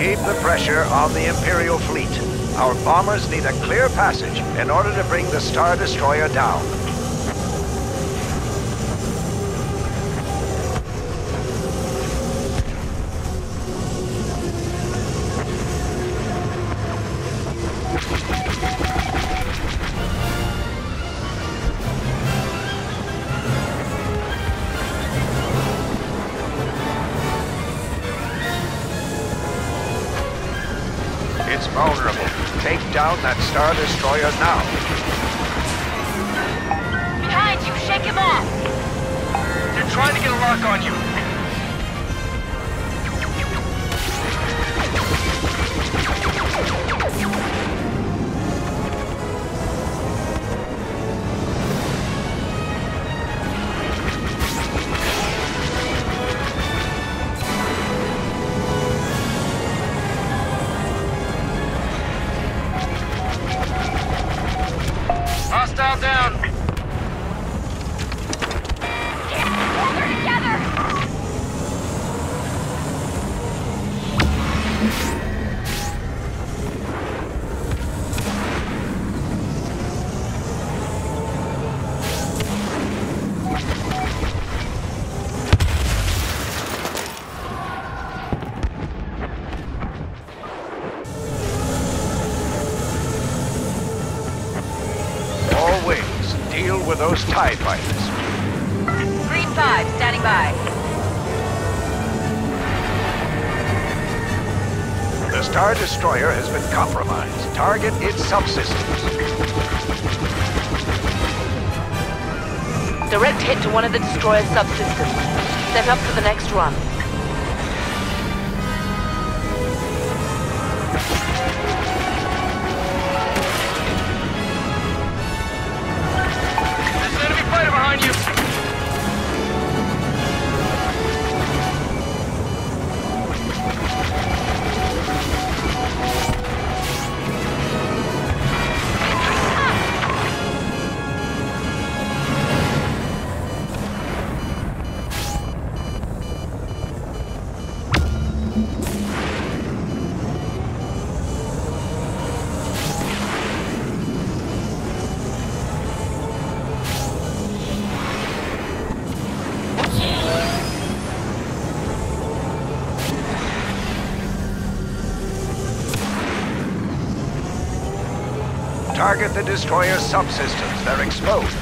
Keep the pressure on the Imperial fleet. Our bombers need a clear passage in order to bring the Star Destroyer down. It's vulnerable. Take down that Star Destroyer now. Behind you, shake him off! They're trying to get a lock on you. Hostile down. They're together! Always deal with those TIE fighters. Green 5, standing by. The Star Destroyer has been compromised. Target its subsystems. Direct hit to one of the destroyer's subsystems. Set up for the next run. There's an enemy fighter behind you. Target the destroyer's subsystems. They're exposed.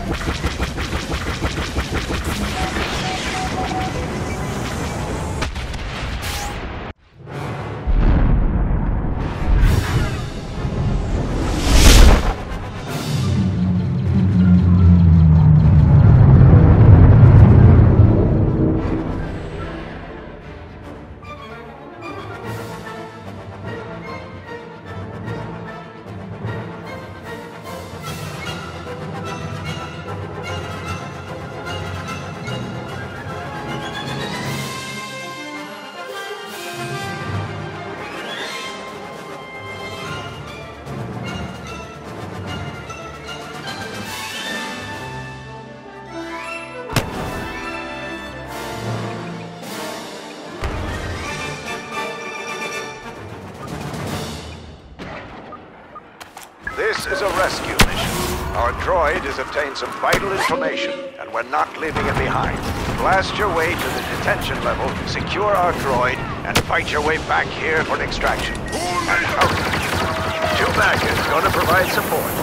This is a rescue mission. Our droid has obtained some vital information, and we're not leaving it behind. Blast your way to the detention level, secure our droid, and fight your way back here for an extraction. And hurry. Chewbacca is going to provide support.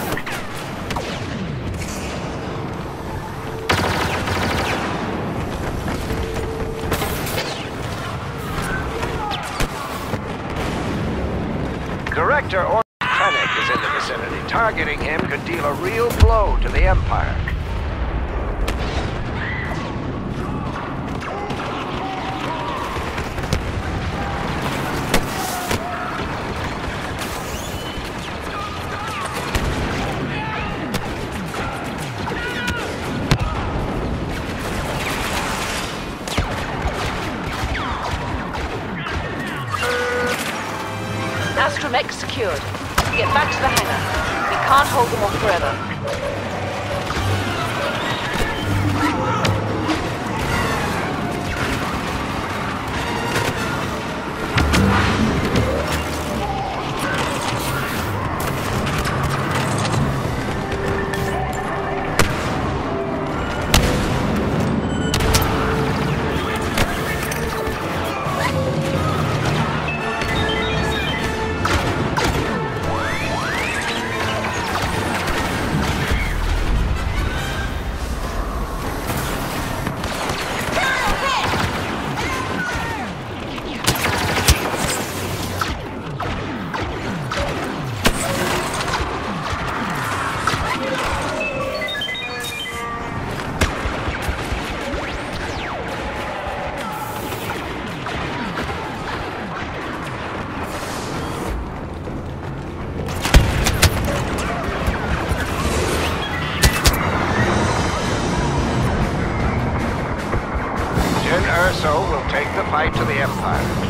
Director or Krennic is in the vicinity. Targeting him could deal a real blow to the Empire. Astromech secured. Get back to the hangar. We can't hold them off forever. Verso will take the fight to the Empire.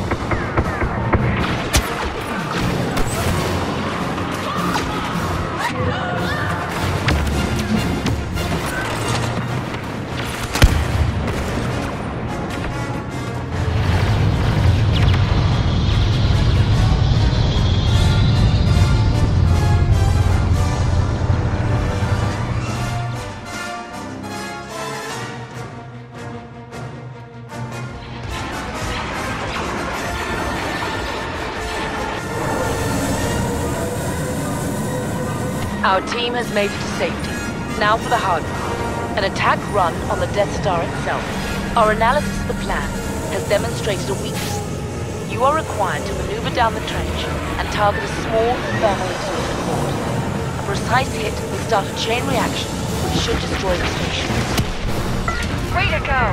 Our team has made it to safety. Now for the hard part. An attack run on the Death Star itself. Our analysis of the plan has demonstrated a weakness. You are required to maneuver down the trench and target a small thermal exhaust port. A precise hit will start a chain reaction which should destroy the station. Way to go!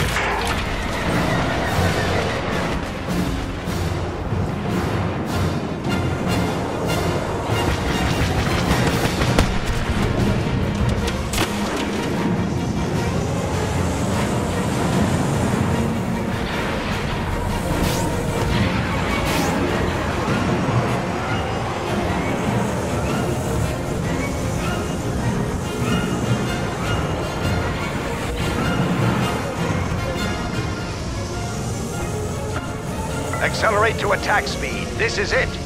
Accelerate to attack speed. This is it.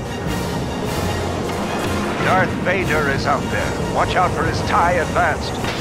Darth Vader is out there. Watch out for his TIE advanced.